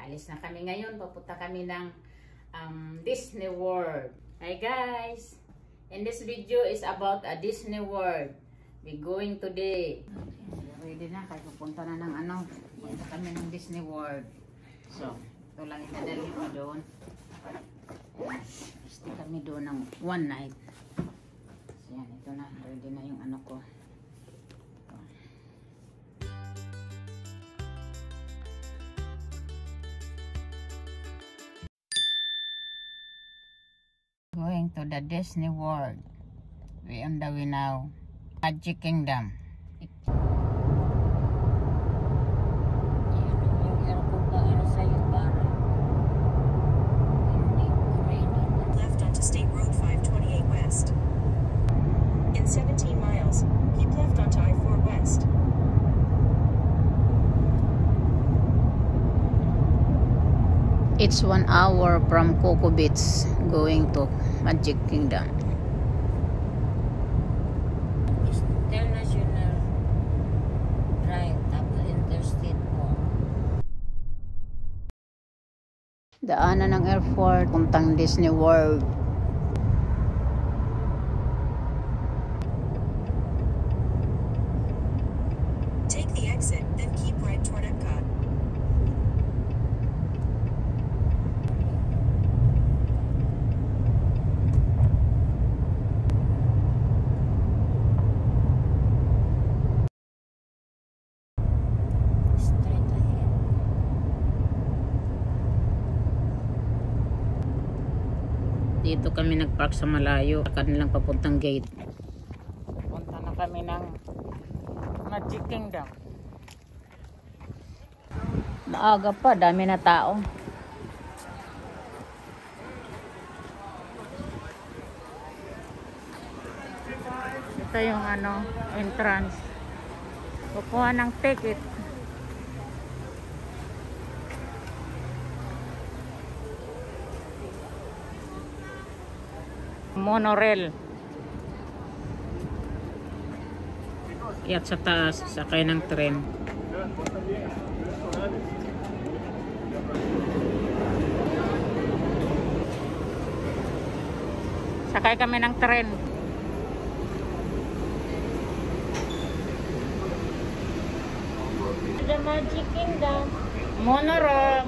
Aalis na kami ngayon. Papunta kami ng Disney World. Hi guys! And this video is about a Disney World. We're going today. Ready na. Kaya pupunta na ng pupunta kami ng Disney World. So, ito lang itadali ko doon. Stay kami doon ng one night. So, yan. Ito na. Ready na yung ko. Going to the Disney World. We on the way now. Magic Kingdom. Left onto State Road 528 West. In 17 miles, keep left onto I-4 West. It's 1 hour from Coco Beach going to Magic Kingdom. International Drive, tapos Interstate mo. Daanan ng airport, puntang Disney World. Take the exit, then keep right toward Epcot. Dito kami nagpark sa malayo, kanilang papuntang gate. Punta na kami ng Magic Kingdom. Maaga pa, dami na tao. Ito yung entrance. Kukuha ng ticket. Monorail. Iat sa taas, sakay ng tren. Sakay kami ng tren. The Magic Kingdom. Monorail.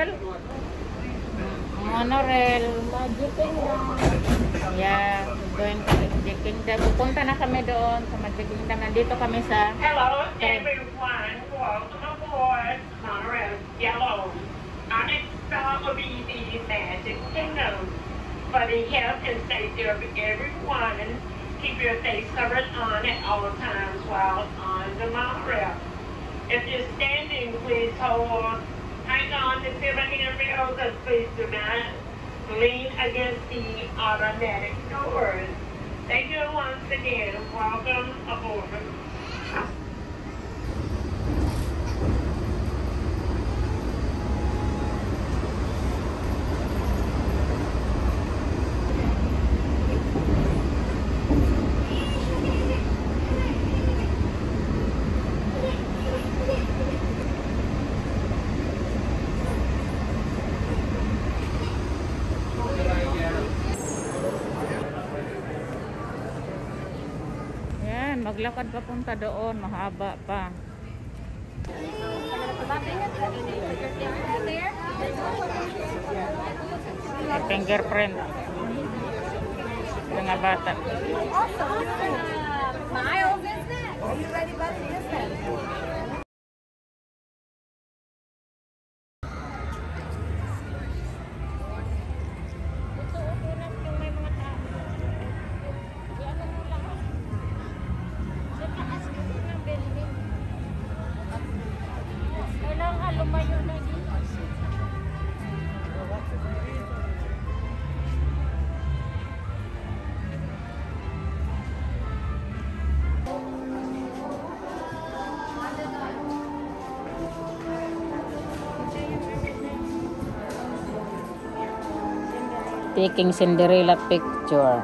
Monorail. Magic Kingdom. Yeah, going to Magic Kingdom. Pupunta na kami doon sa Magic Kingdom. Nandito kami sa Hello everyone, welcome aboard Monorail Yellow. Our next stop will be the Magic Kingdom. For the health and safety of everyone, keep your face covered on at all times while on the monorail. If you're standing, please hang on to the handrails and please do not lean against the automatic doors. Thank you once again. Welcome aboard. Maglakad papunta doon, mahaba pa. Fingerprint. Mga bata. Miles, isn't it? Are you ready, buddy? Yes, ma'am. Taking Cinderella picture.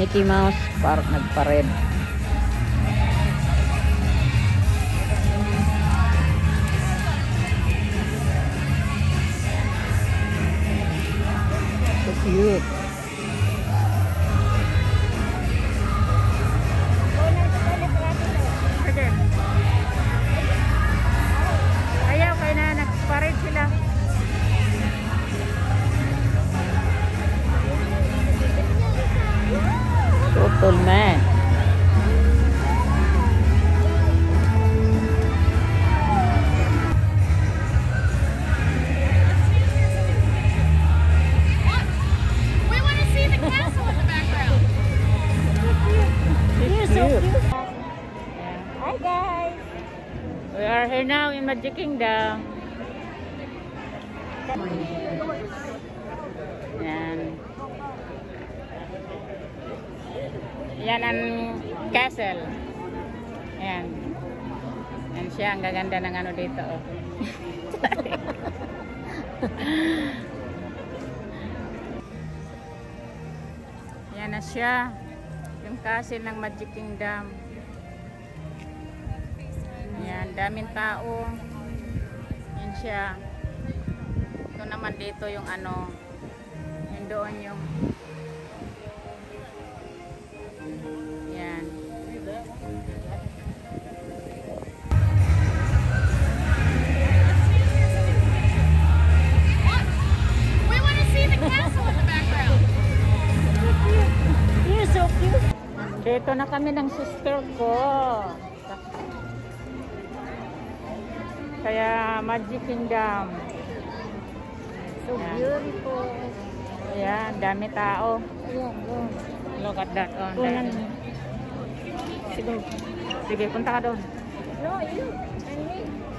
Mickey Mouse Park nagpa-red. So cute. Sige. Ayaw kayo na nagpa-red sila. Total man. We want to see the castle in the background. It's cute. Hi guys. We are here now in Magic Kingdom. Yan. Yan ang castle. Yan. Yan siya. Ang gaganda ng ano dito. Oh. Yan na siya. Yung castle ng Magic Kingdom. Yan. Daming tao. Yan siya. Ito naman dito yung ano. Yung doon yung yan. We want to see the castle in the background. You're so cute. Dito na kami ng sister ko. Kaya Magic Kingdom. So Yan. beautiful. Ayan, dami tao. Ayan, doon. Look at that. Oh, Kunan. dami. Sige, punta ka doon. No, you and me.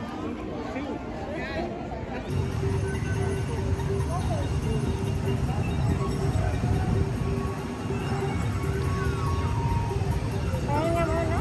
Pahinga muna.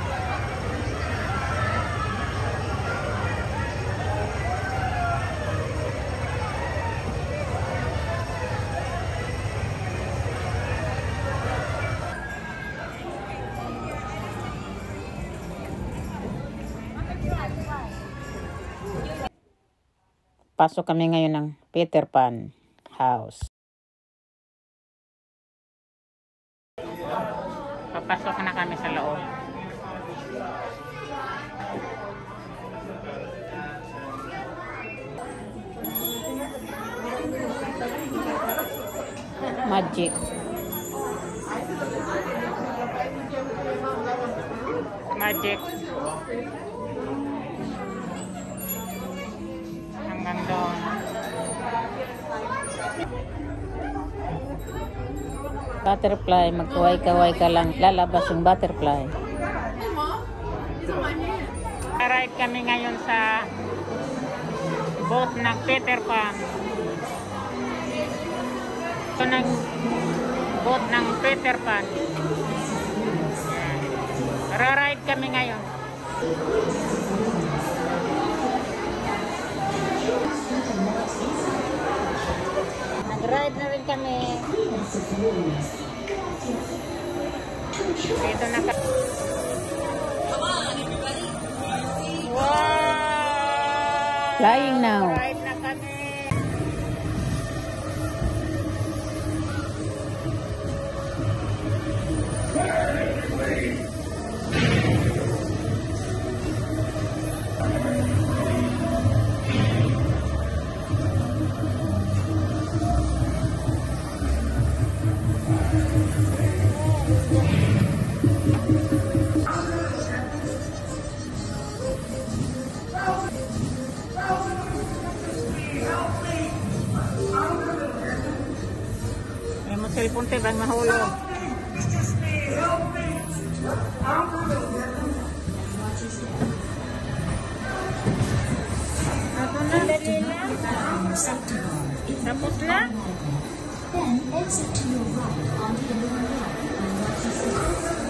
Pasok kami ngayon ng Peter Pan house. Papasok na kami sa loob. Magic. Magic. Hanggang doon. Butterfly, magkaway-kaway ka lang. Lalabas yung butterfly. Arrive kami ngayon sa boat ng Peter Pan. Ito ng boat ng Peter Pan. Ride kami ngayon. Nag-ride na rin kami. Dito na kami. Wow! Flying now. Ride na kami. Cellphone tayo bang mahulog. Tapos na. Then exit to your right onto the main road and watch the